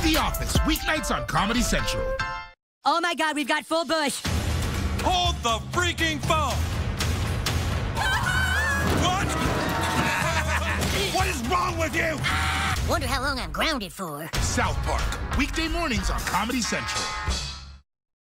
The Office, weeknights on Comedy Central. Oh my God, we've got full bush. Hold the freaking phone! What? What is wrong with you? Wonder how long I'm grounded for. South Park, weekday mornings on Comedy Central.